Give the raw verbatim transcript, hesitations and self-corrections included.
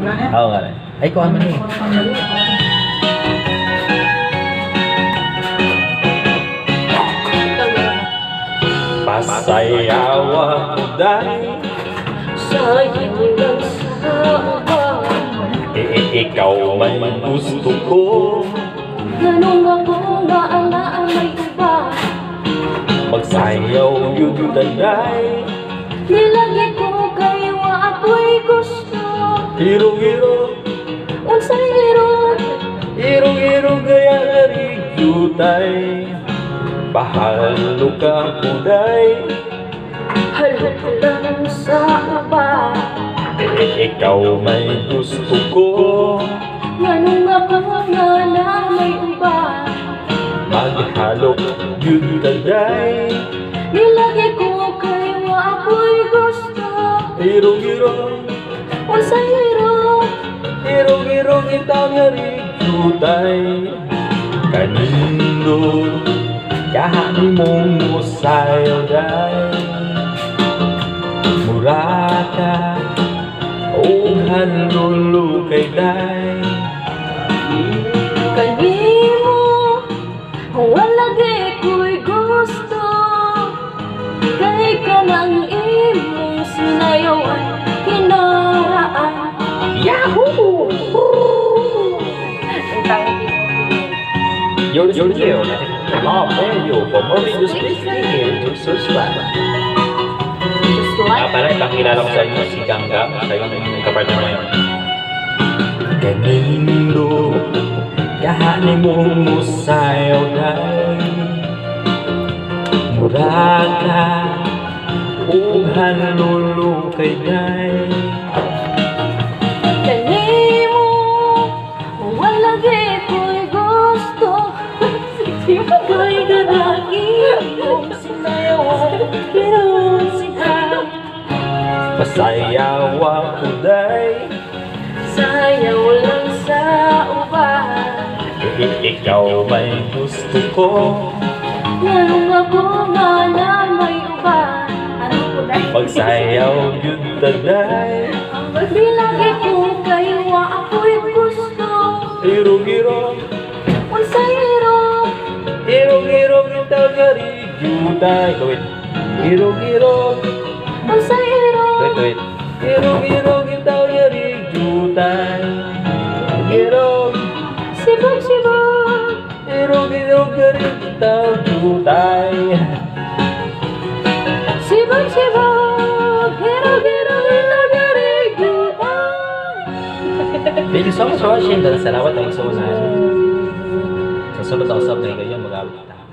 Oo nga rin. Ay, kuha mo niyo. Pasayawa ko dahil sa'yo lang sa uba. I ikaw may gusto ko. Ganun ako nga ala ang may iba. Magsayaw yun tanay. Nilagi ko kayo ako'y gusto. Hiro-hiro, Unsay hiro, hiro-hiro gaya narigutay. Bahalo ka kuday. halot lang sa uba. Ikaw may gusto ko. Ganun ako nga ala may iba. Maghalok yun tanay. Nilagi ko kayo ako'y gusto. Hiro-hiro, Unsay hiro, hiro-hiro kita narigutay. Kanindo kahan mong musayo day. Muraka o hanlulu kay day. kanimo walagi ko'y gusto. Kay ka nang imong sinayawan kinaraan. Yahoo! You're listening to Love Radio. For more videos, please click here to subscribe. Just Ah, like para ipakilala ko sa inyo si Ganggam, sa yung kapartner mo yun. Kanindo, kahani mong musayaw day. Muraka, ughan lulu kay day. kanimo walagi ko'y gusto. Kay ka nang imong sinayawan kinaraan. Pasayawa ko day. Sayaw lang sa uba. Ikaw may gusto ko. Ganun ako nga na may uba. Ano ko dahil? Magsayaw yun taday. Bilagi ko kayo ako'y gusto. Hiro-hiro, Unsay hiro, hiro-hiro kita narigutay. Wait, hiro-hiro, unsay hiro, wait, wait. Hiro-hiro kita narigutay. Hiro, sibog-sibog. hiro-hiro kita jutay. Sibog-sibog. Hiro-hiro ilagari gubay. Thank you so much for watching. Dan salamat ang isuunahan. Sa sunod na usap na kayo mag-abot.